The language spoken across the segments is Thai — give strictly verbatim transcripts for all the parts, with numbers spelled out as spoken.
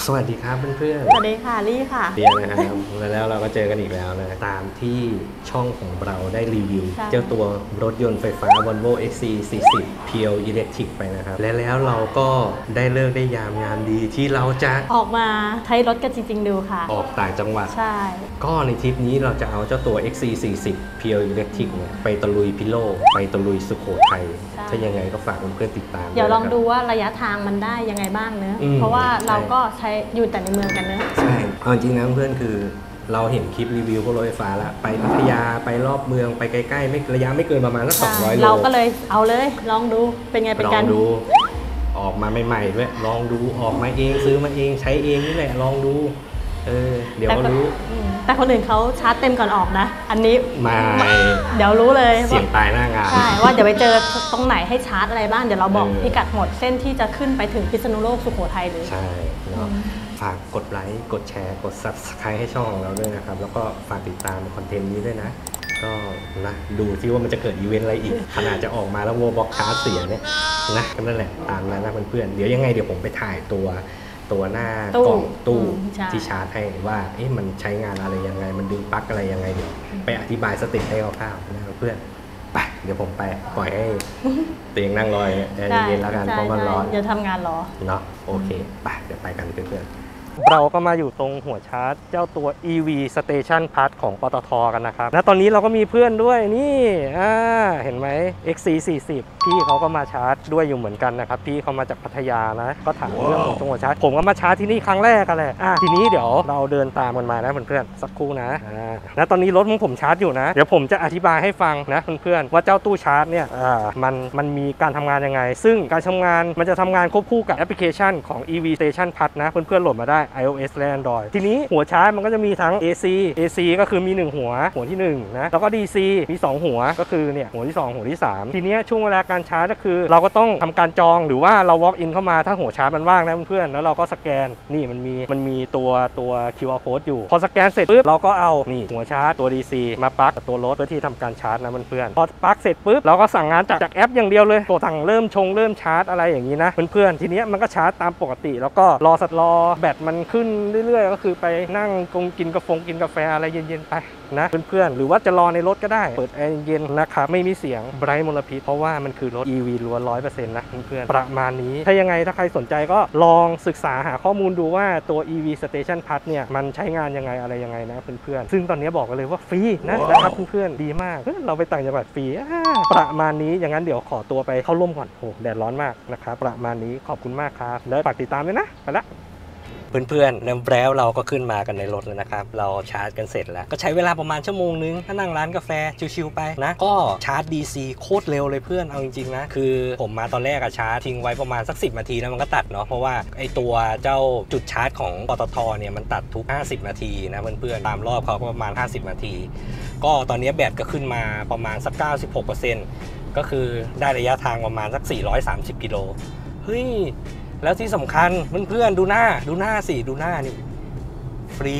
สวัสดีครับเพื่อนๆสวัสดีค่ะลี่ค่ะเดียนะครับแล้วเราก็เจอกันอีกแล้วนะตามที่ช่องของเราได้รีวิวเจ้าตัวรถยนต์ไฟฟ้า Volvo เอ็กซ์ ซี สี่สิบ Pure Electric ไปนะครับและแล้วเราก็ได้เลิกได้ยามงามดีที่เราจะออกมาใช้รถกันจริงๆดูค่ะออกต่างจังหวัดใช่ก็ในทริปนี้เราจะเอาเจ้าตัว เอ็กซ์ ซี สี่สิบ Pure Electric เนี่ยไปตะลุยพิโลกไปตะลุยสุโขทัยถ้ายังไงก็ฝากเพื่อนๆติดตามเดี๋ยวลองดูว่าระยะทางมันได้ยังไงบ้างเนอะเพราะว่าเราก็ใช้อยู่แต่ในเมืองกันเนอะใช่จริงนะเพื่อนคือเราเห็นคลิปรีวิวพวกรถไฟฟ้าแล้วไปพัทยาไปรอบเมืองไปใกล้ๆไม่ระยะไม่เกินประมาณสักสองร้อยโลเราก็เลยเอาเลยลองดูเป็นไงเป็นกันลองดูออกมาใหม่ๆด้วยลองดูออกมาเองซื้อมาเองใช้เองนี่แหละลองดูเออเดี๋ยวรู้แต่คนอื่นเขาชาร์จเต็มก่อนออกนะอันนี้มาเดี๋ยวรู้เลยเสียงตายหน้างานใช่ว่าเดี๋ยวไปเจอตรงไหนให้ชาร์จอะไรบ้างเดี๋ยวเราบอกพิกัดหมดเส้นที่จะขึ้นไปถึงพิษณุโลกสุโขทัยเลยใช่เนาะฝากกดไลค์กดแชร์กด ซับสไครบ์ ให้ช่องของเราด้วยนะครับแล้วก็ฝากติดตามคอนเทนต์นี้ด้วยนะก็นะดูที่ว่ามันจะเกิดอีเวนต์อะไรอีกขนาดจะออกมาแล้วโวบ็อกคาร์เสียเนี่ยนะก็นั่นแหละตามนั้นนะเพื่อนๆเดี๋ยวยังไงเดี๋ยวผมไปถ่ายตัวตัวหน้ากล่องตู้ที่ชาร์จให้ว่าเอ๊ะมันใช้งานอะไรยังไงมันดึงปลั๊กอะไรยังไงเดี๋ยวไปอธิบายสเต็ปให้คร่าวๆนะเพื่อนไปเดี๋ยวผมไปปล่อยให้เตียงนั่งรอยเย็นๆแล้วกันเพราะมันร้อนเดี๋ยวทำงานรอเนาะโอเคไปเดี๋ยวไปกันเพื่อนๆเราก็มาอยู่ตรงหัวชาร์จเจ้าตัว อี วี Station Plus ของปตท.กันนะครับและตอนนี้เราก็มีเพื่อนด้วยนี่อ่าเห็นไหม เอ็กซ์ ซี สี่สิบ พี่เขาก็มาชาร์จด้วยอยู่เหมือนกันนะครับพี่เขามาจากพัทยานะก็ถามเรื่องของตรงหัวชาร์จผมก็มาชาร์จที่นี่ครั้งแรกกันแหละอ่ะทีนี้เดี๋ยวเราเดินตามกันมานะเพื่อนๆสักครู่นะอ่าแล้วตอนนี้รถของผมชาร์จอยู่นะเดี๋ยวผมจะอธิบายให้ฟังนะเพื่อนๆว่าเจ้าตู้ชาร์จเนี่ยอ่ามันมันมีการทำงานยังไงซึ่งการทำงานมันจะทำงานควบคู่กับแอปพลิเคชันของ อี วี Station Plus นะเพื่อนๆโหลดมาได้ iOS และ Android ทีนี้หัวชาร์จมันก็จะมีทั้ง เอ ซี เอ ซี ก็คือมีหนึ่งหัวหัวที่หนึ่งนะแล้วก็ ดี ซี มีสองหัวก็คือเนี่ยหัวที่สองหัวที่สามทีนี้ช่วงเวลาการชาร์จก็คือเราก็ต้องทำการจองหรือว่าเรา walk in เข้ามาถ้าหัวชาร์จมันว่างนะเพื่อนๆแล้วเราก็สแกนนี่มันมีมันมีตัวตัว คิว อาร์ code อยู่พอสแกนเสร็จปุ๊บเราก็เอานี่หัวชาร์จตัว ดี ซี มาปลั๊กกับตัวรถเพื่อที่ทำการชาร์จนะเพื่อนๆพอปลั๊กเสร็จปุ๊บเราก็สั่งงานจากจากแอปอย่างเดียวเลยตัวสั่งเริ่มชงเริ่มชาร์จอะไรอย่างนี้นะเพื่อนๆทีนี้มันก็ชาร์จตามปกติแล้วก็รอสัตว์รอแบตมันขึ้นเรื่อยๆก็คือไปนั่งกงกินกาแฟกินกาแฟอะไรเย็นๆไปนะเพื่อนๆหรือว่าจะรอในรถก็ได้เปิดแอร์เย็นนะครับไม่มีเสียงไบรท์มลพิษเพราะว่ามันคือรถ อี วี ล้วน ร้อยเปอร์เซ็นต์ นะเพื่อนๆประมาณนี้ถ้ายังไงถ้าใครสนใจก็ลองศึกษาหาข้อมูลดูว่าตัว อี วี Station Plus เนี่ยมันใช้งานยังไงอะไรยังไงนะเพื่อนๆซึ่งตอนนี้บอกกันเลยว่าฟรีนะนะครับเพื่อนๆดีมากเราไปต่างจังหวัดฟรีประมาณนี้อย่างนั้นเดี๋ยวขอตัวไปเข้าร่มก่อนโอ้แดดร้อนมากนะครับประมาณนี้ขอบคุณมากครับแล้วฝากติดตามด้วยนะไปละเพื่อนๆแล้วเราก็ขึ้นมากันในรถแล้วนะครับเราชาร์จกันเสร็จแล้วก็ใช้เวลาประมาณชั่วโมงนึงถ้านั่งร้านกาแฟชิวๆไปนะก็ชาร์จ ดี ซี โคตรเร็วเลยเพื่อนเอาจริงๆนะคือผมมาตอนแรกอะชาร์จทิ้งไว้ประมาณสักสิบนาทีแล้วมันก็ตัดเนาะเพราะว่าไอตัวเจ้าจุดชาร์จของปตท.เนี่ยมันตัดทุกห้าสิบนาทีนะเพื่อนๆตามรอบเขาก็ประมาณห้าสิบนาทีก็ตอนนี้แบตก็ขึ้นมาประมาณสัก เก้าสิบหกเปอร์เซ็นต์ ก็คือได้ระยะทางประมาณสักสี่ร้อยสามสิบกิโลเฮ้ยแล้วที่สำคัญเพื่อนๆดูหน้าดูหน้าสิดูหน้านี่ฟรี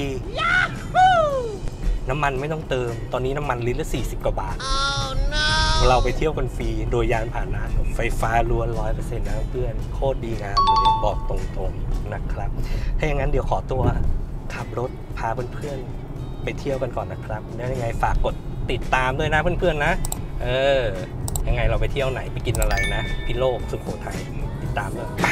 น้ำมันไม่ต้องเติมตอนนี้น้ำมันลิตรละสี่สิบกว่าบาท oh, no. เราไปเที่ยวกันฟรีโดยยานพาหนะไฟฟ้าล้วนร้อยเปอร์เซ็นต์นะเพื่อนโคตรดีงามเลยบอกตรงๆนะครับถ้าอย่างนั้นเดี๋ยวขอตัวขับรถพาเพื่อนๆไปเที่ยวกันก่อนนะครับแล้วยังไงฝากกดติดตามด้วยนะเพื่อนๆนะเออยังไงเราไปเที่ยวไหนไปกินอะไรนะพิโลกสุโขทัยติดตามเลยไป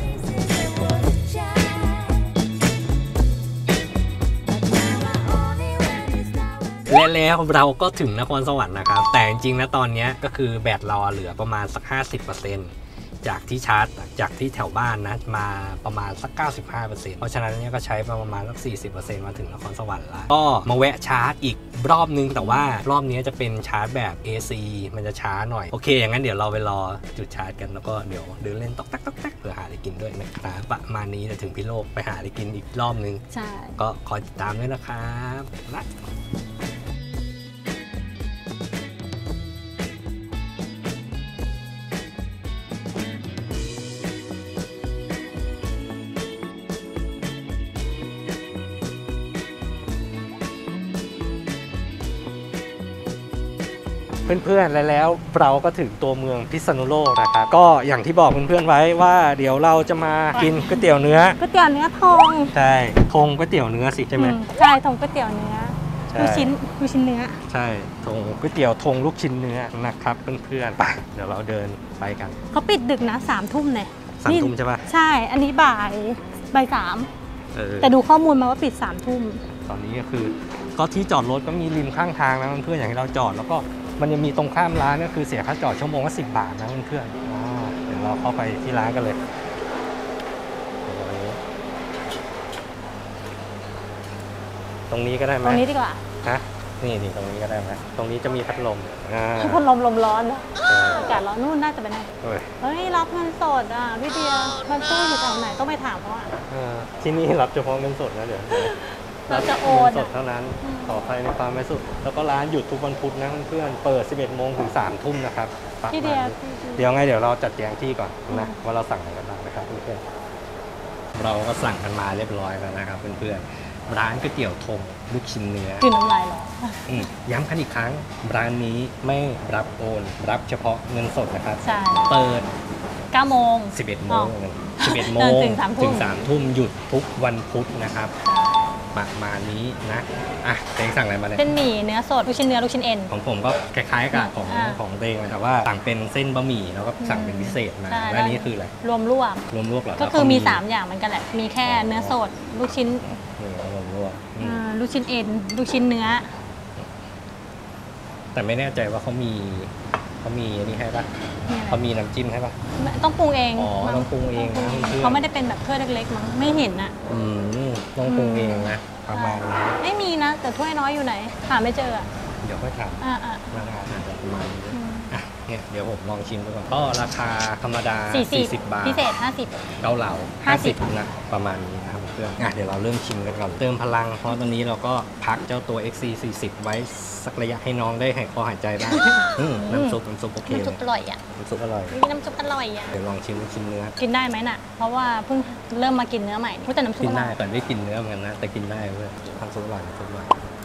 และแล้วเราก็ถึงนครสวรรค์นะครับแต่จริงๆนะตอนนี้ก็คือแบตเราเหลือประมาณสัก ห้าสิบเปอร์เซ็นต์ จากที่ชาร์จจากที่แถวบ้านนะมาประมาณสัก เก้าสิบห้าเปอร์เซ็นต์ เพราะฉะนั้นเนี่ยก็ใช้ประมาณสัก สี่สิบเปอร์เซ็นต์ มาถึงนครสวรรค์แล้วก็มาแวะชาร์จอีกรอบนึงแต่ว่ารอบนี้จะเป็นชาร์จแบบ เอ ซี มันจะช้าหน่อยโอเคอย่างนั้นเดี๋ยวเราไปรอจุดชาร์จกันแล้วก็เดี๋ยวเดินเล่นต๊อกแต๊กต๊อกแต๊กเพื่อหาอะไรกินด้วยนะครับประมาณนี้จะถึงพิโลกไปหาอะไรกินอีกรอบนึงใช่ก็คอยติดตามด้วยนะครับนะเพื่อนๆและแล้วเราก็ถึงตัวเมืองพิษณุโลกนะครับก็อย่างที่บอกเพื่อนๆไว้ว่าเดี๋ยวเราจะมากินก๋วยเตี๋ยวเนื้อก๋วยเตี๋ยวเนื้อทงใช่ธงก๋วยเตี๋ยวเนื้อสิใช่ไหมอืมใช่ทงก๋วยเตี๋ยวเนื้อใช่ลูกชิ้นลูกชิ้นเนื้อใช่ธงก๋วยเตี๋ยวธงลูกชิ้นเนื้อนะครับเพื่อนๆไปเดี๋ยวเราเดินไปกันเขาปิดดึกนะสามทุ่มเนี่ยสามทุ่มใช่ปะใช่ อันนี้บ่ายบ่ายสามเออแต่ดูข้อมูลมาว่าปิดสามทุ่มตอนนี้ก็คือก็ที่จอดรถก็มีริมข้างทางนะเพื่อนๆอย่างที่เราจอดแล้วก็มันยังมีตรงข้ามร้านก็คือเสียค่าจอดชั่วโมงละสิบบาทนะเพื่อนๆอ๋อเดี๋ยวเราเข้าไปที่ร้านกันเลยตรงนี้ก็ได้ไหมตรงนี้ดีกว่าฮะนี่นี่ตรงนี้ก็ได้ไหมตรงนี้จะมีพัดลมอ่าพัดลมลมร้อนนะเอออากาศร้อนนู่นน่าจะเป็นไงเฮ้ยเฮ้ยรับเงินสดอ่ะพี่เดียมันตู้อยู่แถวไหนต้องไปถามเขาอ่ะเออที่นี่รับเฉพาะเงินสดนะเดี๋ยวเราจะโอนเงินสอะดเท่านั้นอืมขออภัยในความไม่สุดแล้วก็ร้านหยุดทุกวันพุธนะเพื่อนๆเปิดสิบเอ็ดโมงถึงสามทุ่มนะครับฝากพี่เดียร้านด้วยเดี๋ยวไงเดี๋ยวเราจัดแจงที่ก่อนนะว่าเราสั่งอะไรกันบ้างนะครับเพื่อนๆเราก็สั่งกันมาเรียบร้อยแล้วนะครับเพื่อนๆร้านก๋วยเตี๋ยวธงลูกชิ้นเนื้อกินน้ำลายเหรออืมย้ำกันอีกครั้งร้านนี้ไม่รับโอนรับเฉพาะเงินสดนะครับใช่เปิดเก้าโมงสิบเอ็ดโมอ๋งอสิบเอ็ดโมงถึงสามทุ่มถึงสามทุ่มหยุดทุกวันพุธนะครับประมาณนี้นะอ่ะเต็งสั่งอะไรมาเลยเส้นหมี่เนื้อสดลูกชิ้นเนื้อลูกชิ้นเอ็นของผมก็คล้ายๆกับของอ่าของเต็งเลยแต่ว่าสั่งเป็นเส้นบะหมี่แล้วก็สั่งเป็นพิเศษมาใช่แล้วอันนี้คืออะไรรวมลวกรวมลวกเหรอก็คือมีสามอย่างเหมือนกันแหละ มีแค่เนื้อสด ลูกชิ้นนี่รวมลวกอืมอ่าลูกชิ้นเอ็น ลูกชิ้นเนื้อแต่ไม่แน่ใจว่าเขามีเขามีอันนี้ให้ปะนี่อะไรเขามีน้ำจิ้มให้ปะต้องปรุงเองอ๋อมั้ต้องปรุงเองนะเพื่อนเขาไม่ได้เป็นแบบถ้วยเล็กๆมั้งไม่เห็นอะอืมต้องปรุงเองนะประมาณนี้ไม่มีนะ แต่ถ้วยน้อยอยู่ไหน หาไม่เจออะเดี๋ยวค่อยถามอ่าอ่าราคาอาจจะประมาณนี้อืมอ่ะเนี่ยเดี๋ยวผมลองชิมดูก่อนก็ราคาธรรมดาสี่สิบสี่สิบบาทพิเศษห้าสิบเกาเหลาห้าสิบห้าสิบนะประมาณนี้นะครับเพื่อนอ่ะเดี๋ยวเราเริ่มชิมกันก่อนเติมพลังเพราะตอนนี้เราก็พักเจ้าตัว เอ็กซ์ ซี สี่สิบ ไว้สักระยะให้น้องได้หายคอหายใจบ้างอืมน้ำซุปน้ำซุปโอเคน้ำเลซุปยอร่อยอ่ะน้ำซุปอร่อยนี่น้ำซุปอร่อยอ่ะเดี๋ยวลองชิมชิมเนื้อกินได้ไหมน่ะ เพราะว่าเพิ่งเริ่มมากินเนื้อใหม่แต่น้ำซุปกินอร่ได้อยก่อนได้กินเนื้อเหมือนกันนะแต่กินได้เว้ยน้ำซุปอร่อยน้ำซุปอร่อย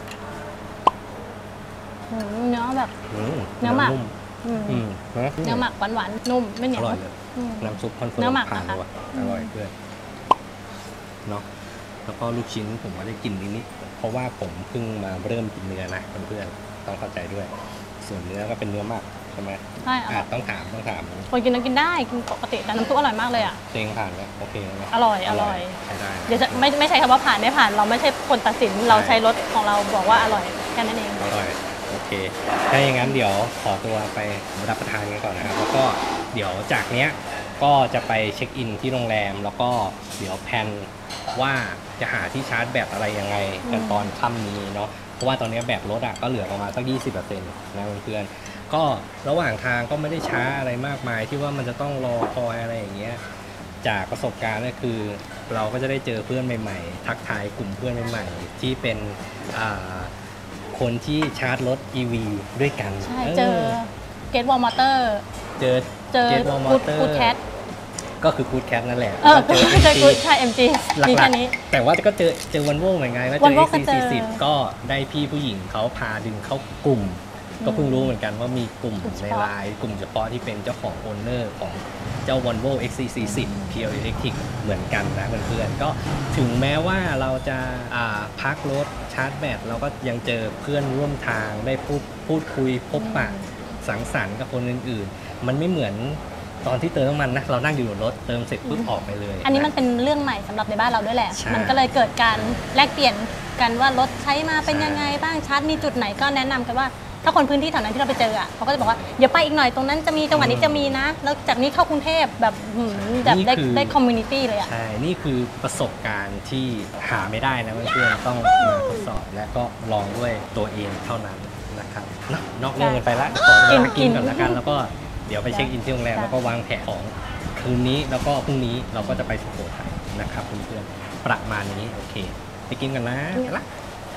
อืมเนื้อแบบอืมเนื้อหมักนุ่มอืมอืมนะเนื้อหมักหวานๆนุ่มไม่เหนีอยวร่อยเลยอืมน้ำซุปคอนเฟิร์มเนื้อหมักผ่านนะคะเลยว่ะอร่อยเพื่อนเนาะแล้วก็ลูกชิ้นผมก็ได้กินนิดๆเพราะว่าผมเพิ่งมาเริ่มกินเนื้อนะเพื่อนๆต้องเข้าใจด้วย ส่วนเนื้อก็เป็นเนื้อหมักใช่ไหมใช่อร่อ่ะอยต้องถามต้องถามคนกินแล้วกินได้กินปกติแต่น้ำซุปอร่อยมากเลยอ่ะเจงผ่านไหมโอเคไหมอร่อยอร่อยใช้ได้เดี๋ยวจะไม่ไม่ใช่คำว่าผ่านไม่ผ่านเราไม่ใช่คนตัดสินเราใช้รสของเราบอกว่าอร่อยแค่นั้นเองอร่อยโอเคถ้าอย่างนั้นเดี๋ยวขอตัวไปรับประทานกันก่อนนะครับแล้วก็เดี๋ยวจากเนี้ยก็จะไปเช็คอินที่โรงแรมแล้วก็เดี๋ยวแพลนว่าจะหาที่ชาร์จแบตอะไรยังไงกันตอนค่ำนี้เนาะเพราะว่าตอนนี้แบตรถอ่ะก็เหลือประมาณสัก ยี่สิบเปอร์เซ็นต์ นะเพื่อนๆก็ระหว่างทางก็ไม่ได้ช้าอะไรมากมายที่ว่ามันจะต้องรอคอยอะไรอย่างเงี้ยจากประสบการณ์ก็คือ เราก็จะได้เจอเพื่อนใหม่ๆทักทายกลุ่มเพื่อนใหม่ๆที่เป็นอ่าคนที่ชาร์จรถ อี วี ด้วยกันใช่เจอเกตวอลมอเตอร์เจอเจอเจอกูดกูดแคทก็คือกูดแคทนั่นแหละเออแล้วก็เจอเจกูอดใช่ เอ็ม จีหลัมีกแค่นี้ๆแต่ว่าก็เจอเจอวันโว่เหมือนกันแล้วเจอ Volvo ก็เอ็กซ์เจซีอสี่สิบ ก็ได้พี่ผู้หญิงเขาพาดึงเข้ากลุ่ม ก็เพิ่งรู้เหมือนกันว่ามีกลุ่มกลุ่มเฉในพาะไลน์กลุ่มเฉพาะที่เป็นเจ้าของโอนเนอร์ของเจ้า Volvo เอ็กซ์ ซี สี่สิบ Pure Electric เหมือนกันนะเพื่อนๆก็ถึงแม้ว่าเราจะอ่าพักรถชาร์จแบตเราก็ยังเจอเพื่อนร่วมทางได้พูดพูดคุยพบปะสังสรรค์กับคนอื่นๆ มันไม่เหมือนตอนที่เติมน้ำมันนะเรานั่งอยู่บนรถเติมเสร็จปุ๊บออกไปเลยอันนี้มันเป็นเรื่องใหม่สำหรับในบ้านเราด้วยแหละใช่มันก็เลยเกิดการแลกเปลี่ยนกันว่ารถใช้มาเป็นยังไงบ้างชาร์จมีจุดไหนก็แนะนำกันว่าถ้าคนพื้นที่แถวนั้นที่เราไปเจออ่ะเขาก็จะบอกว่าเดี๋ยวไปอีกหน่อยตรงนั้นจะมีจังหวัดนี้จะมีนะ แล้วจากนี้เข้ากรุงเทพแบบหืมแบบได้ได้คอมมูนิตี้เลยอ่ะใช่ นี่คือประสบการณ์ที่หาไม่ได้นะเพื่อนๆต้องมาทดสอบและก็ลองด้วยตัวเองเท่านั้นนะครับเนอะนอกเรื่องกันไปละขอเวลากินก่อนละกันแล้วก็เดี๋ยวไปเช็คอินที่โรงแรมแล้วก็วางแผนของคืนนี้แล้วก็พรุ่งนี้เราก็จะไปสุโขทัยนะครับเพื่อนๆประมาณนี้โอเคไปกินกันนะไปละ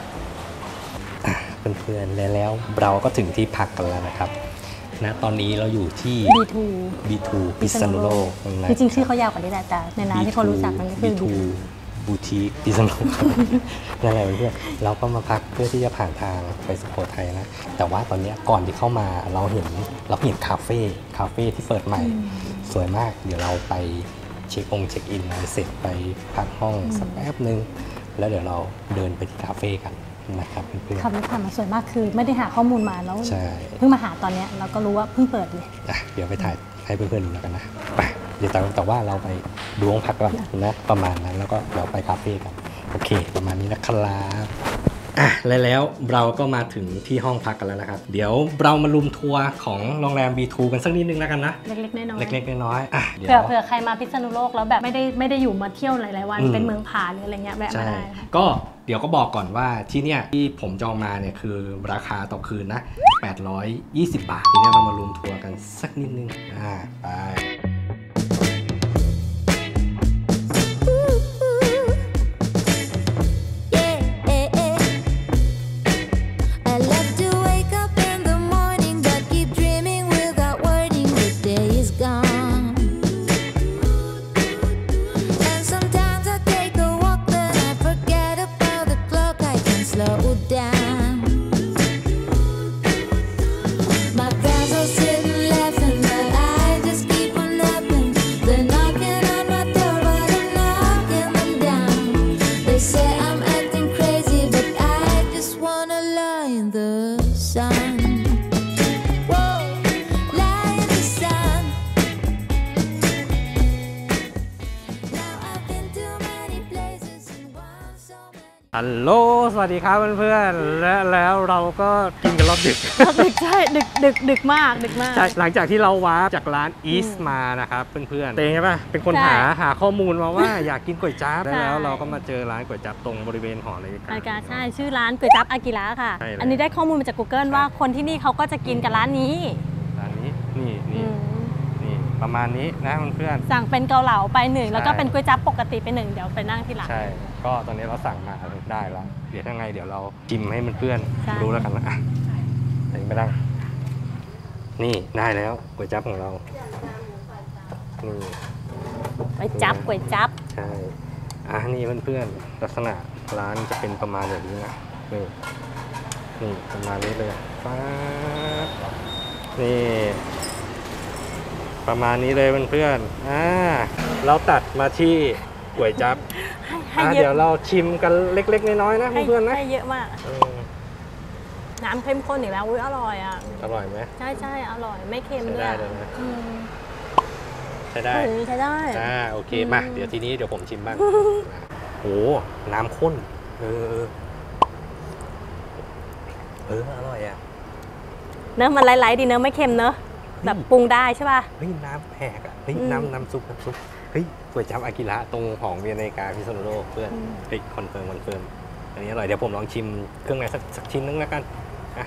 เพื่อนๆแล้วเราก็ถึงที่พักกันแล้วนะครับนะตอนนี้เราอยู่ที่บี ทูบี ทู พิษณุโลกนะจริงๆชื่อเขายาวกว่านี้แหละแต่ในร้านที่คนรู้จักมันก็คือบี ทู บบูติกพิษณุโลกนั่นแหละเพื่อนเราก็มาพักเพื่อที่จะผ่านทางไปสุโขทัยนะแต่ว่าตอนนี้ก่อนที่เข้ามาเราเห็นเราเห็นคาเฟ่คาเฟ่ที่เปิดใหม่สวยมากเดี๋ยวเราไปเช็คองค์เช็คอินอะไรเสร็จไปพักห้องสักแป๊บนึงแล้วเดี๋ยวเราเดินไปที่คาเฟ่กันนะครับเพื่อนๆขับรถผ่านมาสวยมากคือไม่ได้หาข้อมูลมาแล้วใช่เพิ่งมาหาตอนเนี้ยเราก็รู้ว่าเพิ่งเปิดเลยอ่ะเดี๋ยวไปถ่ายให้เพื่อนๆดูแล้วกันนะไปเดี๋ยวแต่แต่ว่าเราไปดูห้องพักก่อนนะประมาณนั้นแล้วก็เดี๋ยวไปคาเฟ่กันโอเคประมาณนี้นะครับอ่ะและแล้วเราก็มาถึงที่ห้องพักกันแล้วนะครับเดี๋ยวเรามาลุมทัวร์ของโรงแรม บี ทู กันสักนิดนึงแล้วกันนะเล็กๆน้อยๆเล็กๆน้อยๆอ่ะเดี๋ยวเผื่อเผื่อใครมาพิษณุโลกแล้วแบบไม่ได้ไม่ได้อยู่มาเที่ยวหลายๆวันอืมเป็นเมืองผาหรืออะไรเงี้ยแวะมาใช่ได้ค่ะก็เดี๋ยวก็บอกก่อนว่าที่เนี่ยที่ผมจองมาเนี่ยคือราคาต่อคืนนะแปดร้อยยี่สิบบาททีนี้เรามาลุมทัวร์กันสักนิดนึงอ่าไป I love to wake up in the morning, but keep dreaming without wording. The day is gone, and sometimes I take a walk, then I forget about the clock. I can slow down. My friends are sitting laughing, but I just keep on laughing. They're knocking on my door, but I'm knocking them down. They say I'm acting crazy, but I just wanna lie in the sun. Whoa, lie in the sun. Now I've been to many places and gone so many. ฮัลโหลสวัสดีครับเพื่อนๆและแล้วเราก็กินกันรอบดึกดึกใช่ดึกดึกดึกมากดึกมากใช่หลังจากที่เราวาร์ปจากร้านอีสมานะครับเพื่อนๆเตงใช่ปะเป็นคนใช่หาหาข้อมูลมาว่า อยากกินก๋วยจั๊บใช่แล้วเราก็มาเจอร้านก๋วยจั๊บตรงบริเวณหอนาฬิการายการใช่ชื่อร้านก๋วยจั๊บอากิระค่ะใช่เลยอันนี้ได้ข้อมูลมาจาก Google ว่าคนที่นี่เขาก็จะกินกับร้านนี้ร้านนี้นี่อืนี่มนี่ประมาณนี้นะเพื่อนสั่งเป็นเกาเหลาไปหนึ่งแล้วก็ใช่เป็นก๋วยจั๊บปกติไปหนึ่งเดี๋ยวไปนั่งที่หลังๆใช่ก็ตอนนี้เราสั่งมาได้แล้วเดี๋ยวถ้าไงเดี๋ยวเราชิมให้เพื่อนใช่ๆรู้แล้วกันนะอ่ะเตงไปนั่งนี่ได้แล้วก๋วยจั๊บของเรานี่ก๋วยจั๊บก๋วยจั๊บใช่ อ่ะนี่เพื่อนๆ ลักษณะร้านจะเป็นประมาณแบบนี้นะนี่นี่ประมาณนี้เลยฟ้าบนี่ ประมาณนี้เลยเพื่อนๆ อ่า เราตัดมาที่ก๋วยจั๊บให้ให้อ่ะเยเดี๋ยวอะเราชิมกันเล็กๆ น้อยๆ นะให้เพื่อนๆ นะให้เยอะมากเออน้ำเข้มข้นอีกแล้วอุ้ยอร่อยอ่ะอร่อยไหมใใช่อร่อยไม่เค็มใช้ด้วยได้อะเลยนะอืมใช้ได้เออใช้ได้อ่า โอเคอืมมา เดี๋ยวทีนี้เดี๋ยวผมชิมบ้าง โห น้ำข้น เออ เออ อร่อยอ่ะเนื้อะมันไร้ๆดีเนื้อะไม่เค็มเนอะแบบปรุงได้ใช่ป่ะเฮ้ยน้ำแพกอ่ะเฮ้ยอืมน้ำน้ำซุปน้ำซุปเฮ้ยก๋วยจั๊บอากิระตรงของเวียนนาฬิกาพิษณุโลกเพื่อนอืมเฮ้ยคอนเฟิร์มคอนเฟิร์มอันนี้อร่อยเดี๋ยวผมลองชิมเครื่องในสักสักชิ้นนึงแล้วกันอ่ะ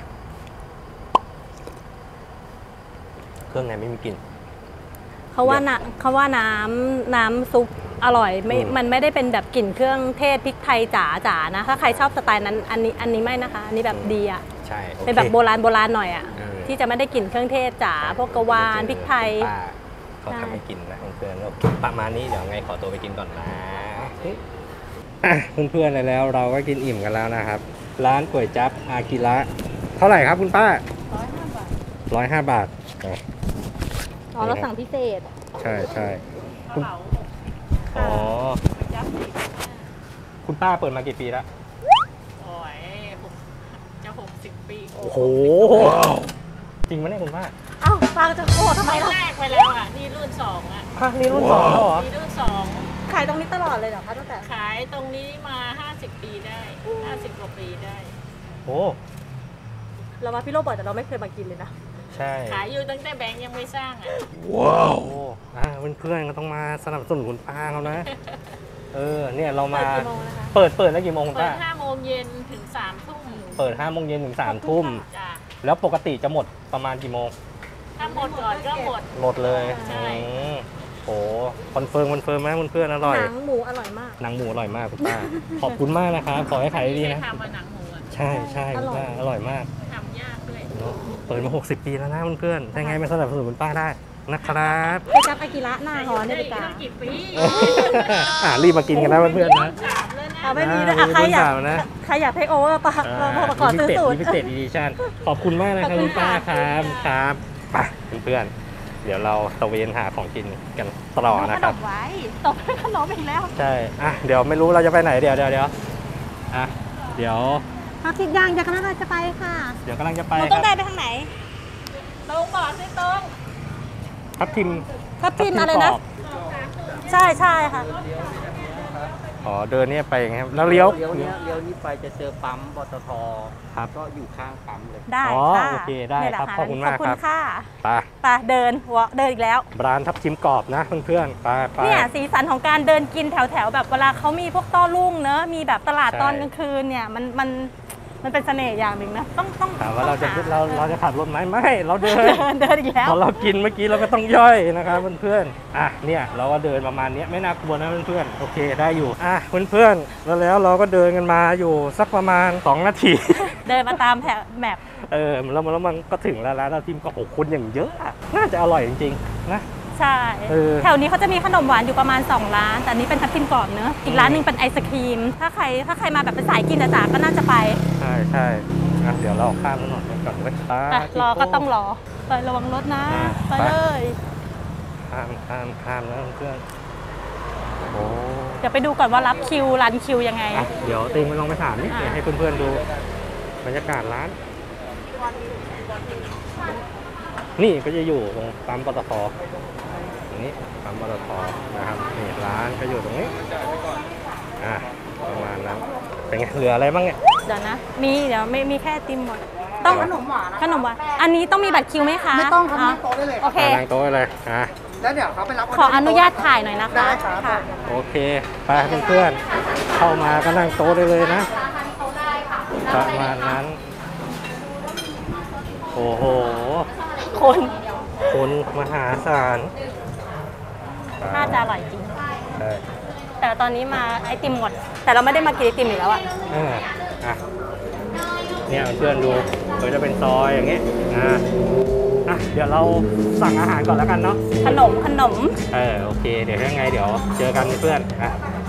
เครื่องในไม่มีกลิ่นเขาว่าน้ำเขาว่าน้ำน้ำซุปอร่อยไม่อืมมันไม่ได้เป็นแบบกลิ่นเครื่องเทศพริกไทยจ๋าจ๋านะ ถ้าใครชอบสไตล์นั้นอันนี้อันนี้ไม่นะคะ อันนี้แบบดีอ่ะใช่โอคเป็นแบบโบราณโบราณหน่อยอ่ะเออที่จะไม่ได้กลิ่นเครื่องเทศจ๋าพวกกระวานพริกไทยป้าเขาใช่ทำให้กินนะเพื่อนๆแล้วประมาณนี้เดี๋ยวไงขอตัวไปกินก่อนนะอ่ะเพื่อนๆแล้วเราก็กินอิ่มกันแล้วนะครับ ร้านก๋วยจั๊บอากิระเท่าไหร่ครับคุณป้าร้อยห้าบาทร้อยห้าบาทอ่ะอ๋อเราสั่งพิเศษใช่ใช่คุณอ๋อ คุณป้าเปิดมากี่ปีแล้วโอ้ยผมจะหกสิบปีโอ้โห จริงไหมเนี่ยคุณป้าเอ้าฟังจะโกรธทำไมรุ่ล่ะนแรกไปแล้วอ่ะ นี่รุ่นสองอ่ะภาคนี้รุ่นสองแล้วเหรอนี่รุ่นสองขายตรงนี้ตลอดเลยเหรอคะตั้งแต่ขายตรงนี้มาห้าสิบปีได้ห้าสิบกว่าปีได้โอ้เรามาพี่โรบ่อยแต่เราไม่เคยมากินเลยนะใช่ขายอยู่ตั้งแต่แบงค์ยังไม่สร้างอ่ะว้าวอ่าเพื่อนๆก็ต้องมาสนับสนุนคุณป้าเขานะ เออ เนี่ยเรามาเปิดกี่โมงนะคะเปิดเปิดแล้วกี่โมงคุณเปิป้าดห้าโมงเย็นถึงสามทุ่มเปิดห้าโมงเย็นถึงสามทุ่มจ้ะแล้วปกติจะหมดประมาณกี่โมงถ้าหมดก่อนก็หมดหมดเลยใช่อืมโอ้คอนเฟิร์มคอนเฟิร์มไหมเพื่อนๆอร่อยหนังหมูอร่อยมากหนังหมูอร่อยมากคุณป้า ขอบคุณมากนะครับ ขอให้ขายดีๆนะทำมาหนังหมูอ่ะใช่ใช่คุณป้าอร่อยมากทำยากด้วยเนอะเปิดมา หกสิบ ปีแล้วนะเพื่อนๆถ้าไงมาสนับสนุนคุณป้าได้นะครับไปจับอากิระหน้าหอนาฬิกากี่ปีอ่ารีบมากินกันนะเพื่อนๆนะขายไม่มีด้วยอ่ะใครอยากรุ่นเก่นะใครอยากเทคโอเวอร์ปะมาประกอบซื้อสูตรลิมิเต็ดอีดิชั่นขอบคุณมากนะครับขอบคุคุณ ณป้าค่ะครับครับไปเพื่อนๆเดี๋ยวเราตะเวนหาของกินกันต่อนะครับขมไว้ตกขนมอีกแล้วใช่อ่ะเดี๋ยวไม่รู้เราจะไปไหนเดี๋ยวเดี๋ยวเดี๋ยวอ่ะเดี๋ยวพักทิศยางจะกำลังจะไปค่ะเดี๋ยวกำลังจะไปหนูคต้องเดิรันไปทางไหนตรงบ่อสิตรงทับทิมทับทิมอะไรกนะอบใช่ใช่ค่ะอ๋อเดินเนี่ยไปอย่างเงี้ยครับแล้วเลี้ยวเลี้ยวเนี้ยเลี้ยวนี้ไปจะเจอปั๊มปตทครับก็อยู่ข้างปั๊มเลยได้อ๋อค่ะโอเคได้นี่แหละครับะขอบคุณมากขอบคุครัณบค่ะไปไปเดินหัวเดินอีกแล้วร้านทับทิมกรอบนะเพื่อนๆไปไปเนี่ยสีสันของการเดินกินแถวแถวๆแบบเวลาเขามีพวกโต้รุ่งเนอะมีแบบตลาดใช่ตอนกลางคืนเนี่ยมันมันมันเป็นเสน่ห์อย่างหนึ่งนะต้องต้องถามว่าเราจะต้องหเราเราจะขับรถไหมไม่เราเดินเดินเดินอีกแล้วพอเรากินเมื่อกี้เราก็ต้องย่อยนะครับเพื่อนๆอ่ะเนี่ยเราก็เดินประมาณเนี้ยไม่น่ากลัวนะเพื่อนๆโอเคได้อยู่อ่ะเพื่อนๆแล้วแล้วเราก็เดินกันมาอยู่สักประมาณสองนาทีเดินมาตามแถวแมปเออแล้วมันแล้วมันก็ถึงแล้วร้านทับทิมก็โอ้โหคนอย่างเยอะอะน่าจะอร่อยจริงๆนะใช่เออแถวนี้เขาจะมีขนมหวานอยู่ประมาณสองร้าน แต่อันนี้เป็นทับทิมกรอบเนอะอีกร้านหนึงเป็นไอศครีม ถ้าใครถ้าใครมาแบบเป็นสายกินจ๋าๆก็น่าจะไปใช่ใช่อ่ะเดี๋ยวเราข้ามถนนกันก่อนเลยป้าแต่รอก็ต้องรอไประวังรถนะอ่าไปไปเลยข้ามข้ามข้ามแล้วเพื่อนโอ้เดี๋ยวไปดูก่อนว่ารับคิวรันคิวยังไงอ่ะเดี๋ยวเต็งไปลองไปถามนี่อ่ะเดี๋ยวให้เพื่อนๆดูบรรยากาศร้าน นี่ก็จะอยู่ตรงปั๊มปตทตรงนี้ปั๊มปตทนะครับนี่ร้านก็อยู่ตรงนี้อ่ะประมาณนั้นเป็นไงเหลืออะไรบ้างเนี่ยเดี๋ยวนะ มีเดี๋ยวไม่มีแค่ไอติมหมด ต้องขนมหวานขนมหวาน อันนี้ต้องมีบัตรคิวไหมคะไม่ต้องครับอ๋อนั่งโต๊ะได้เลยโอเคอ่ะนั่งโต๊ะเลยอ่ะแล้วเดี๋ยวเขาไปรับขออนุญาตถ่ายหน่อยนะคะได้ครับค่ะโอเคไปเพื่อนๆเข้ามาก็นั่งโต๊ะได้เลยนะประมาณนั้นโอ้โหคนคนมหาศาลน่าจะอร่อยจริงใช่แต่ตอนนี้มาไอติมหมด แต่เราไม่ได้มากินไอติมอีกแล้วอะเอออ่ะเนี่ยเพื่อนๆดูก็จะเป็นซอยอย่างเงี้ยอ่ะอ่ะเดี๋ยวเราสั่งอาหารก่อนแล้วกันเนาะขนมขนมเออโอเคเดี๋ยวยังไงเดี๋ยวเจอกันเพื่อนอ่ะ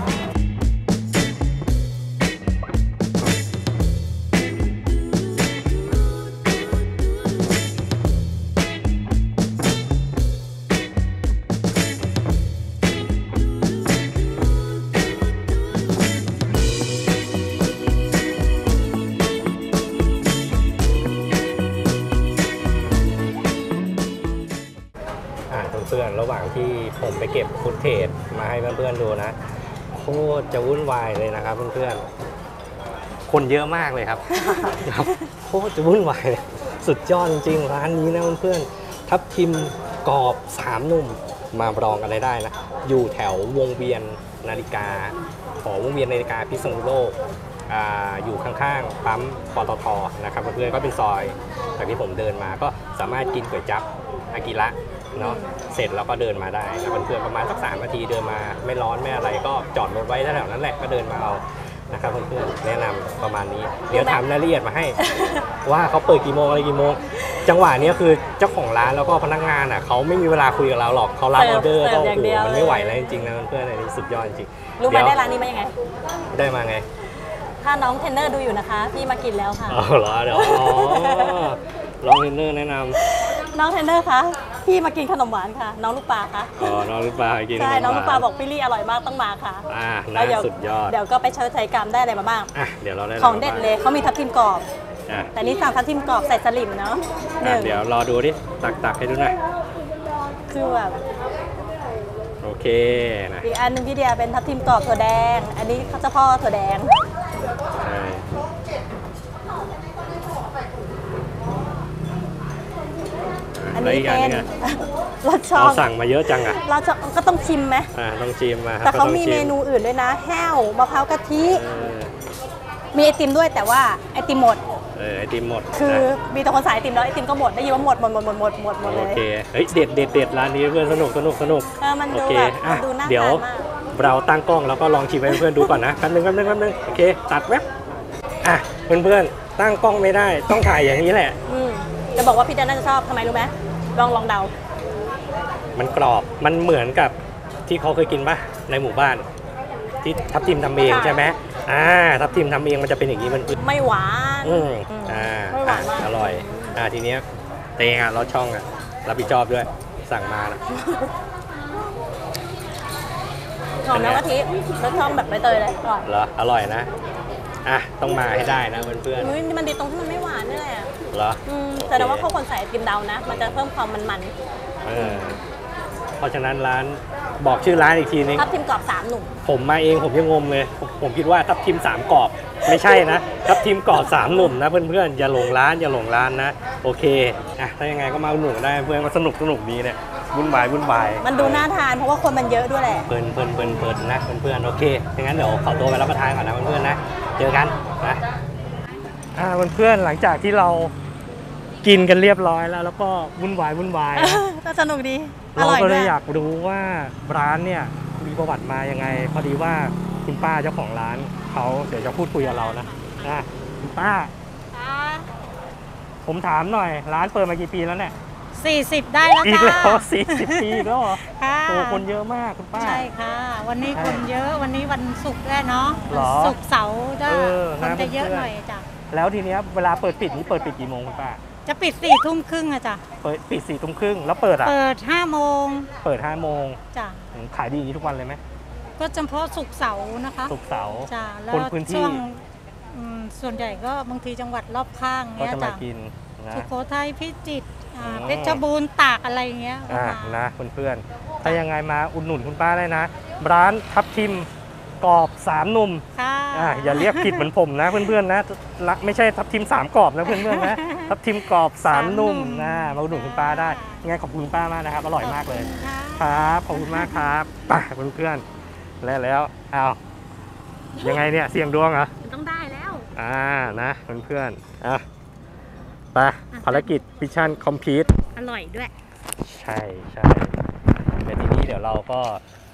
อ่ะเพื่อนๆระหว่างที่ผมไปเก็บฟุตเทจมาให้เพื่อนๆดูนะโคตรจะวุ่นวายเลยนะครับเพื่อนๆคนเยอะมากเลยครับ ครับโคตรจะวุ่นวายเลยสุดยอดจริงๆร้านนี้นะเพื่อนๆทับทิมกรอบสามหนุ่มมาลองอะไรได้นะอยู่แถววงเวียนนาฬิกาขอวงเวียนนาฬิกาพิษณุโลกอ่าอยู่ข้างๆปั๊มปตทนะครับเพื่อนๆก็เป็นซอยจากที่ผมเดินมาก็สามารถกินก๋วยจั๊บอากิระเนาะเสร็จแล้วก็เดินมาได้นะเพื่อนๆประมาณสักสามนาทีเดินมาไม่ร้อนไม่อะไรก็จอดรถไว้แถวๆนั้นแหละก็เดินมาเอานะครับเพื่อนๆแนะนำประมาณนี้เดี๋ยวถามรายละเอียดมาให้ ว่าเขาเปิดกี่โมงอะไรกี่โมง จังหวะนี้คือเจ้าของร้านแล้วก็พนักงานอ่ะเขาไม่มีเวลาคุยกับเราหรอกเขารับออเดอร์ก็โอ้โหมันไม่ไหวแล้วจริงๆนะเพื่อนๆอันนี้สุดยอดจริงรู้ไหมได้ร้านนี้มายังไงได้มาไงถ้าน้องเทรนเนอร์ดูอยู่นะคะ พี่มากินแล้วค่ะอ๋อเหรอเดี๋ยวอ๋อลองเทรนเนอร์แนะนำน้องเทรนเนอร์คะ พี่มากินขนมหวานค่ะ น้องลูกปลาคะอ๋อน้องลูกปลาไปกินใช่ขมน้องลูกปลาหวบอกพี่ลี่อร่อยมากต้องมาค่ะอ่าแล้น่าวเดี๋ยวสุดยอดเดี๋ยวก็ไปเชิญไทยกรรมได้อะไรมาบ้างอ่ะเดี๋ยวเราได้ของเด็ดเลยเขามีทับทิมกรอบอ่ะแต่นี่สั่งทับทิมกรอบใส่สลิมเนาะหอ่ะนึ่งเดี๋ยวรอดูดิตักตักให้ดูหน่อยคือแบบโอเคนะอีกอันหนึงพี่เดียเป็นทับทิมกรอบถั่วแดง อันนี้เขาเจ้าพ่อถั่วแดงใช่อันแล้วนี้อีกอันเป็นนึงอ่ะรสช่อเรางสั่งมาเยอะจังอ่ะเราจะก็ต้องชิมไหมอ่าต้องชิมมาแต่เขาก็องมีชิเมนูอื่นด้วยนะ แห้วมะพร้าวกะทิเออมีไอติมด้วยแต่ว่าไอติมหมดเออไอติมหมดคือนะมีแต่คนสายไอติมแล้วไอติมก็หมดได้ยินว่าหมดหมดหมดหมดหมดหมดหมดเลโอย เค เฮ้ย เด็ดเด็ดเด็ดร้านนี้เพื่อนสนุกสนุกสนุกเออมันโอดูเคแบบอ่ะดูน่าเดี๋ยวทานมากเราตั้งกล้องแล้วก็ลองชิมให้เพื่อนๆดูก่อนนะแป๊บนึงแป๊บนึงแป๊บนึงโอเค ตัดแวบอ่ะ เพื่อนๆ ตั้งกล้องไม่ได้ ต้องถ่ายอย่างนี้แหละอืมจะบอกว่าพี่เดนน่าจะชอบทำไมรู้ไหมลองลองเดามันกรอบ มันเหมือนกับที่เขาเคยกินปะในหมู่บ้าน ที่ทับทิมทำเองใช่ใช่ไหมอ่าทับทิมทำเองมันจะเป็นอย่างนี้มันไม่หวานอืมอืมอ่าไม่หวานมากอร่อยอ่าทีเนี้ยเตงอ่ะรสช่องอ่ะรับผิดชอบด้วยสั่งมานะหอมน้ำกะทิรสช่องแบบใบเตยเลยอร่อยเหรออร่อยนะอ่ะต้องมาให้ได้นะเพื่อนอุ๊ยมันดีตรงที่มันไม่หวานนี่แหละๆเหรออืมแต่ว่าเขาคนใส่ไอติมเดานะ มันจะเพิ่มความมันเออเพราะฉะนั้นร้านบอกชื่อร้านอีกทีนึงๆทับทิมกรอบสามหนุ่มผมมาเองผมยังงงเลยผมผมคิดว่าทับทิมสามกรอบไม่ใช่นะทับทิมกรอบสามหนุ่มนะเพื่อนๆอย่าหลงร้านอย่าหลงร้านนะโอเคอ่ะถ้ายังไงก็มาอุดหนุนได้เพื่อนก็สนุกสนุกดีเนี่ยวุ่นวายวุ่นวายมันดูน่าทานเพราะว่าคนมันเยอะด้วยแหละเพลินเพลินเพลินเพลินนะเพื่อนๆโอเคงั้นเดี๋ยวขอตัวไปรับประทานก่อนนะเพื่อนๆนะเจอกันนะอ่าเพื่อนๆหลังจากที่เรากินกันเรียบร้อยแล้วแล้วก็วุ่นวายวุ่นวายนะก็สนุกดีอเราร่อยก็เลด้วย ยอยากรู้ว่าร้านเนี่ยมีประวัติมายังไง พอดีว่าคุณป้าเจ้าของร้านเขาเดี๋ยวจะพูดคุยกับเรานะอ่ะคุณป้า ผมถามหน่อย ร้านเปิดมากี่ปีแล้วเนี่ยสี่สิบได้แล้วอีกจ้าแล้วสี่สิบปีแล้วเหรอค่ะโอ้คนเยอะมากคุณป้าใช่ค่ะ วันนี้คนเยอะวันนี้วันศุกร์ด้วยเนาะหรอศุกร์เสาร์จ้าเออคนนะจะเยอะเพื่อนๆหน่อยจ้ะแล้วทีเนี้ยเวลาเปิดปิดนี่เปิดปิดกี่โมงคุณป้าจะปิดสี่ทุ่มครึ่งอะจ้ะเปิดปิดสี่ทุ่มครึ่งแล้วเปิดอ่ะเปิดห้าโมงเปิดห้าโมงจ้ะขายดีอย่างนี้ทุกวันเลยไหมก็เฉพาะศุกร์เสาร์นะคะศุกร์เสาร์จ้ะแล้วคนพื้นที่ช่วงอืมส่วนใหญ่ก็บางทีจังหวัดรอบข้างก็เงี้ยจะมาจ้ะกินนะสุโขทัยพิจิตรอ่าอืมเพชรบูรณ์ตากอะไรเงี้ยอ่ามานะเพื่อนๆถ้ายังไงมาอุดหนุนคุณป้าได้นะ ร้านทับทิมกรอบสามหนุ่มค่ะอ่าอย่าเรียกผิดเหมือนผมนะเพื่อนๆนะละไม่ใช่ทับทิมสามกรอบนะเพื่อนๆนะทับทิมกรอบสามหนุ่มนะมาอุดหนุนคุณป้าได้ยังไงขอบคุณคุณป้ามากนะครับอร่อยมากเลยค่ะครับขอบคุณมากครับไปเพื่อนๆแล้วแล้วเอายังไงเนี่ยเสี่ยงดวงเหรอมันต้องได้แล้วอ่านะเพื่อนๆอ่ะไปภารกิจมิชชั่นคอมพลีทอร่อยด้วยใช่ใช่เดี๋ยวทีนี้เดี๋ยวเราก็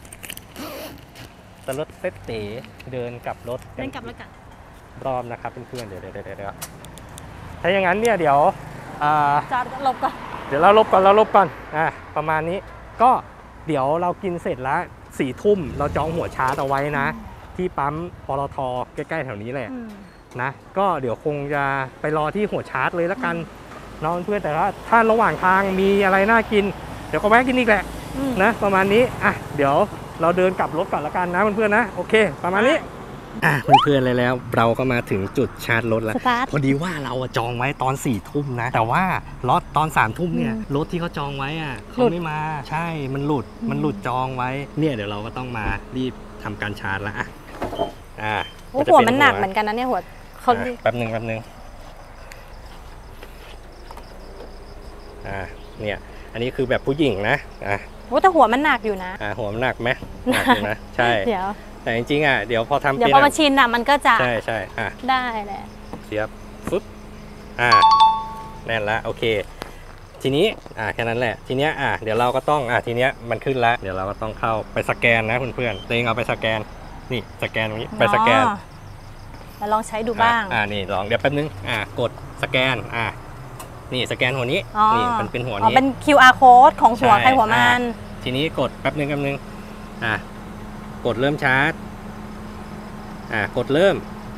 จะรถเต๊เต๋เดินกลับรถเดินกลับแล้วกันรอบนะครับเพื่อนๆเดี๋ยวเดี๋ยวเดี๋ยวเดี๋ยวถ้าอย่างนั้นเนี่ยเดี๋ยวอ่าจอดหลบก่อนเดี๋ยวเราลบก่อนเราลบก่อนอ่ะประมาณนี้ก็เดี๋ยวเรากินเสร็จแล้วสี่ทุ่มเราจองหัวชาร์จเอาไว้นะ ที่ปั๊มปตทใกล้ๆแถวนี้แหละอืมนะก็เดี๋ยวคงจะไปรอที่หัวชาร์จเลยละกันน้องเพื่อนแต่ว่าถ้าระหว่างทางมีอะไรน่ากิน เดี๋ยวก็แวะกินอีกแหละอืมนะประมาณนี้อ่ะเดี๋ยวเราเดินกลับรถก่อนละกันนะเพื่อนๆนะโอเค ประมาณนี้อ่ะเพื่อนๆเลยแล้วเราก็มาถึงจุดชาร์จรถแล้วสตาร์ทพอดีว่าเราอะจองไว้ตอนสี่ทุ่มนะแต่ว่ารถตอนสามทุ่มเนี่ยรถที่เขาจองไว้อ่ะเขาไม่มาใช่มันหลุดมันหลุดจองไว้เนี่ยเดี๋ยวเราก็ต้องมารีบทำการชาร์จละอ่ะอ่าโอ้จะหัวเป็มันหนักเหมือนกันนะเนี่ยหัวเขาอ่ะแป๊บหนึ่งแป๊บหนึ่งอ่าเนี่ยอันนี้คือแบบผู้หญิงนะอ่ะโอ้แต่หัวมันหนักอยู่นะอ่าหัวมันหนักไหมหนักอยู่นะใช่เดี๋ยวแต่จริงๆอ่ะเดี๋ยวพอทำเดี๋ยวเป็นพอมาอ่ะชินอ่ะมันก็จะใช่ใช่อ่ะได้แหละเสียบฟึ๊บอ่าแน่นละโอเค ทีนี้อ่าแค่นั้นแหละทีเนี้ยอ่าเดี๋ยวเราก็ต้องอ่าทีเนี้ยมันขึ้นแล้วเดี๋ยวเราก็ต้องเข้าไปสแกนนะเพื่อนๆตัวเองเอาไปสแกนนี่สแกนตรงนี้ไปสแกนอ๋อแล้วลองใช้ดูบ้างอ่านี่ลองเดี๋ยวแป๊บนึงอ่ากดสแกนอ่านี่สแกนหัวนี้อ๋อนี่มันเป็นหัวอ๋อนี้เป็น คิว อาร์ code ของหัวใช่ใครหัวมันอ่าทีนี้กดแป๊บนึงแป๊บนึงอ่ะกดเริ่มชาร์จอ่ะกดเริ่ม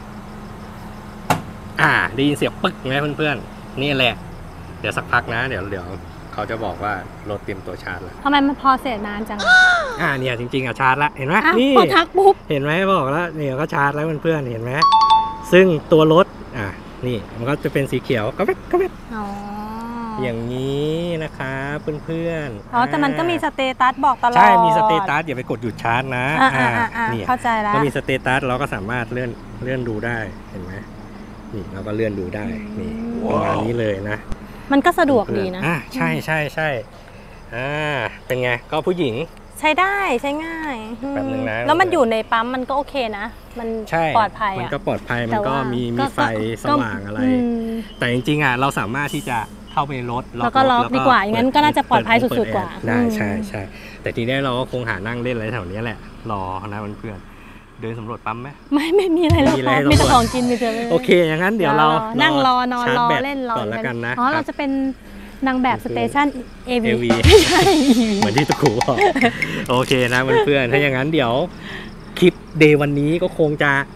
อ่าได้ยินเสียงปึ๊กไหมเพื่อนๆนี่แหละเดี๋ยวสักพักนะเดี๋ยวเดี๋ยวเขาจะบอกว่ารถเตรียมตัวชาร์จแล้วทำไมมันพอเสร็จนานจังอ่าเนี่ยจริงๆอ่ะชาร์จแล้วเห็นไหมอ้าวนี่พอทักปุ๊บเห็นไหมบอกแล้วเนี่ยก็ชาร์จแล้วเพื่อนๆเห็นไหมซึ่งตัวรถอ่ะนี่มันก็จะเป็นสีเขียวก็แวบก็แวบอ๋ออย่างนี้นะคะเพื่อนๆอ๋อแต่มันก็มีสเตตัสบอกตลอดใช่มีสเตตัสอย่าไปกดหยุดชาร์จนะอ่าอ่าอ่าอ่านี่เข้าใจแล้วก็มีสเตตัสเราก็สามารถเลื่อนเลื่อนดูได้เห็นไหมนี่เราก็เลื่อนดูได้นี่ประมาณนี้เลยนะมันก็สะดวกดีนะอ่าใช่ใช่ใช่อ่าเป็นไงก็ผู้หญิงใช้ได้ใช้ง่ายแป๊บนึงนะแล้วมันอยู่ในปั๊มมันก็โอเคนะ มันใช่ปลอดภัยมันอ่ะก็ปลอดภัยมันก็แต่ว่ามีมีก็ไฟสก็ว่างอะไรมแต่จริงๆอ่ะเราสามารถที่จะเข้าไปในรถแล้วก็ล็อกดีกว่าอย่างนั้นก็น่าจะปลอดภัยสุดๆกว่าได้อืมใช่ใช่แต่ทีนี้เราก็คงหานั่งเล่นอะไรแถวนี้แหละรอนะเพื่อนๆเดินสำรวจปั๊มไหมไม่ไม่มีอะไรหรอกไม่มีอะไรมีแต่หรอกของกินมีแต่เลยโอเคอย่างนั้นเดี๋ยวเรานั่งรอนอนชาร์รจอแบตเล่นรอก่อนแล้วกันนะอ๋อคเราบจะเป็นนางแบบสเตชัน เอ วีเอ วีไม่ใช่เหมือนที่ตะครูบอกโอเคนะเพื่อนๆถ้าอย่างนั้นเดี๋ยวคลิปเดย์วันนี้ก็คงจะ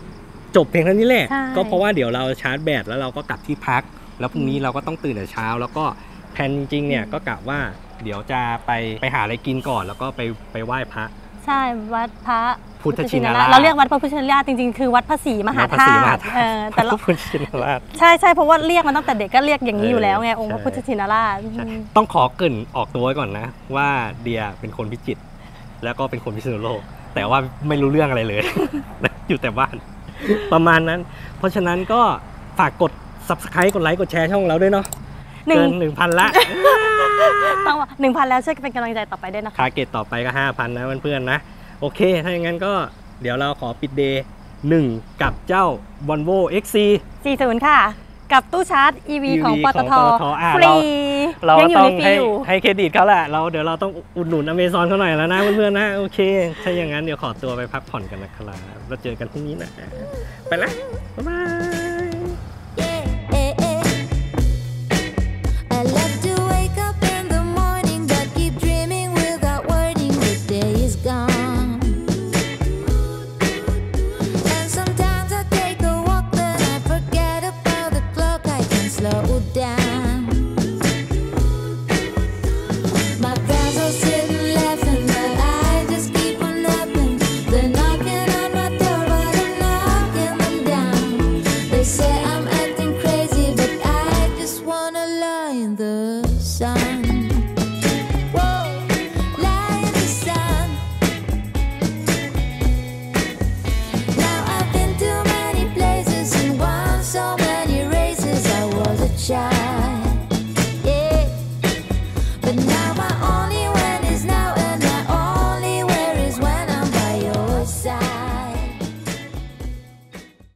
จบเพียงเท่านี้แหละใช่ก็เพราะว่าเดี๋ยวเราชาร์จแบตแล้วเราก็กลับที่พัก แล้วพรุ่งนี้เราก็ต้องตื่นแต่เช้า แล้วก็แผนจริงๆเนี่ยก็กะว่าเดี๋ยวจะไปไปหาอะไรกินก่อนแล้วก็ไปไปไหว้พระใช่วัดพระพุทธชินราชเราเรียกวัดพระพุทธชินราชจริงๆคือวัดพระศรีมหาวัดพระธาศรีมหาตุธาตุเออแต่เราพุทธชินราชใช่ใช่เพราะว่าเรียกมาตั้งแต่เด็กก็เรียกอย่างนี้อยู่แล้วไงเออองค์พระใช่พุทธชินราชใช่ต้องขอเกรินออกตัวไว้ก่อนนะ ว่าเดียเป็นคนพิจิตรแล้วก็เป็นคนพิษณุโลก แต่ว่าไม่รู้เรื่องอะไรเลย อยู่แต่บ้าน ประมาณนั้น เพราะฉะนั้นก็ฝากกด Subscribe กดไลค์กดแชร์ช่องเราด้วยเนาะหนึ่งเกินหนึ่งพันละต้องหนึ่งพันแล้วช่วยเป็นกำลังใจต่อไปด้วยนะคะทาร์เก็ตต่อไปก็ห้าพันนะเพื่อนๆนะ โอเค ถ้าอย่างนั้นก็เดี๋ยวเราขอปิดเดย์หนึ่งกับเจ้า Volvo เอ็กซ์ ซีสี่สิบ ค่ะ กับตู้ชาร์จ อี วีอี วีของปตของทปตทอ่ะฟรีเรายังอยู่ต้อในงฟรีให้อยู่ให้เครดิตเขาแหละเราเดี๋ยวเราต้องอุดหนุนอเมซอนเขาหน่อยแล้วนะเพื่อนๆนะ โอเค ถ้าอย่างนั้นเดี๋ยวขอตัวไปพักผ่อนกันนะครับแล้วเจอกันพรุ่งนี้นะ ไปละบ๊ายบาย